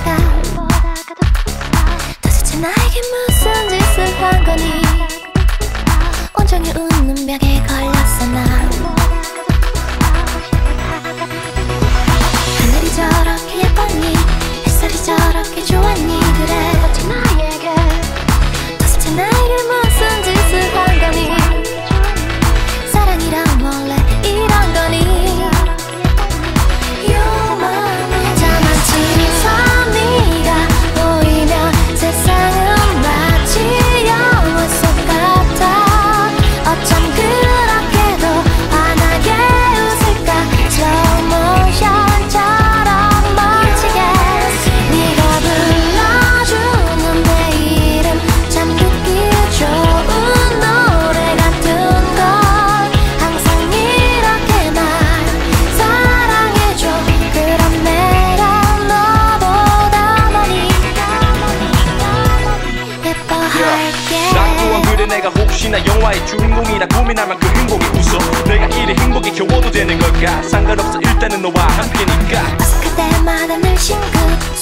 내가 도대체 나에게 무슨 짓을 한 거니. 온종일 웃는 벽에 걸렸어 난. 하늘이 저렇게 예뻤니, 햇살이 저렇게 좋았니. 그래 도대체 나에게 무슨 짓을 한 거니. 사랑이란 원래 이런 거니. 저만치 선이가 보이면 세상은 마치 영화 속 같아. 어쩜 그렇게도 환하게 웃을까. slow motion처럼 멋지게 네가 불러주는 내 이름 참 듣기 좋은 노래 같은 걸. 항상 이렇게 날 사랑해줘. 그럼 내가 너보다 많이 예뻐할게. 난 또한 그래 내가 혹시나 영화의 주인공이라 고민할 만큼 행복이 웃어. 내가 이래 행복이 겨워도 되는 걸까. 상관없어 일단은 너와 함께니까. 어색할 때마다 늘 싱긋